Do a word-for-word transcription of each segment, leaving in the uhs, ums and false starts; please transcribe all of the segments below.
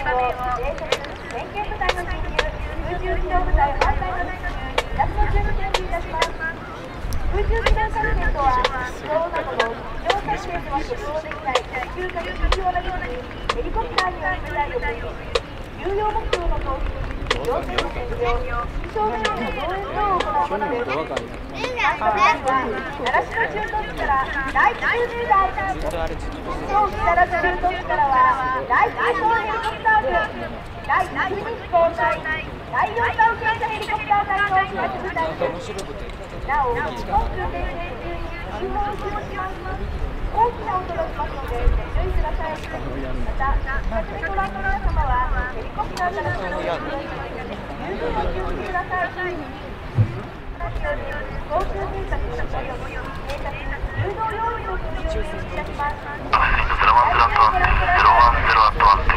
偵察点検部隊の侵入、空中機動部隊反対の進入、離脱の準備をいたします。空中機動作戦とは、機動などの機動作戦では使用できない地球か地球を投げずにヘリコプターによる部隊を送り、重要目標の投資、要請の占領、気象面での動員等を行うものです。参加部隊は、奈良市の駐屯地から第一空中隊、当木奈良市駐屯地からは第一輸送ヘリコプター群、第一空飛行隊、第四探検車ヘリコプター隊の飛行部隊です。なお、本空転生中に信号をします。大きな音がしますのでご注意ください。また、近くでご覧の皆様はヘリコプターからの乗り入れ、十分お気をつけください。航空偵察および偵察誘導要員を通じていただきます。 ゼロワンゼロワンゼロワンゼロワンゼロワン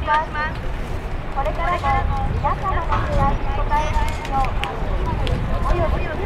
ます。これからも皆様の世話に応えますよう、および